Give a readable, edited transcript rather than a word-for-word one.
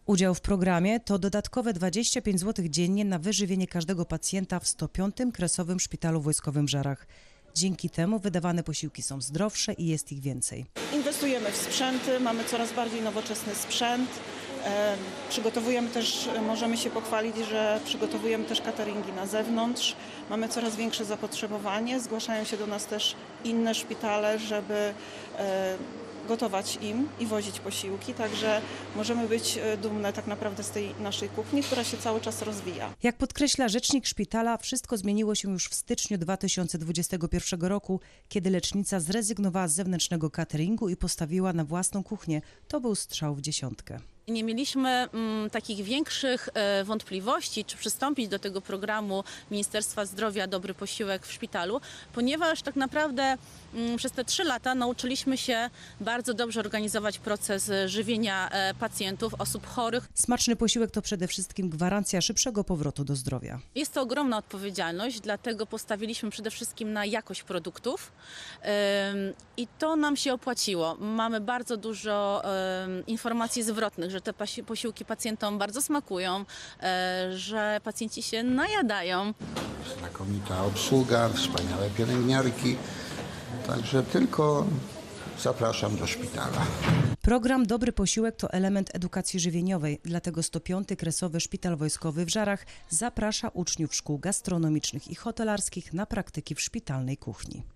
Udział w programie to dodatkowe 25 zł dziennie na wyżywienie każdego pacjenta w 105. Kresowym Szpitalu Wojskowym w Żarach. Dzięki temu wydawane posiłki są zdrowsze i jest ich więcej. Inwestujemy w sprzęty, mamy coraz bardziej nowoczesny sprzęt. Przygotowujemy też, możemy się pochwalić, że przygotowujemy też cateringi na zewnątrz. Mamy coraz większe zapotrzebowanie. Zgłaszają się do nas też inne szpitale, żeby gotować im i wozić posiłki, także możemy być dumne tak naprawdę z tej naszej kuchni, która się cały czas rozwija. Jak podkreśla rzecznik szpitala, wszystko zmieniło się już w styczniu 2021 roku, kiedy lecznica zrezygnowała z zewnętrznego cateringu i postawiła na własną kuchnię. To był strzał w dziesiątkę. Nie mieliśmy takich większych wątpliwości, czy przystąpić do tego programu Ministerstwa Zdrowia Dobry Posiłek w szpitalu, ponieważ tak naprawdę przez te 3 lata nauczyliśmy się bardzo dobrze organizować proces żywienia pacjentów, osób chorych. Smaczny posiłek to przede wszystkim gwarancja szybszego powrotu do zdrowia. Jest to ogromna odpowiedzialność, dlatego postawiliśmy przede wszystkim na jakość produktów i to nam się opłaciło. Mamy bardzo dużo informacji zwrotnych, że te posiłki pacjentom bardzo smakują, że pacjenci się najadają. Znakomita obsługa, wspaniałe pielęgniarki, także tylko zapraszam do szpitala. Program Dobry Posiłek to element edukacji żywieniowej, dlatego 105. Kresowy Szpital Wojskowy w Żarach zaprasza uczniów szkół gastronomicznych i hotelarskich na praktyki w szpitalnej kuchni.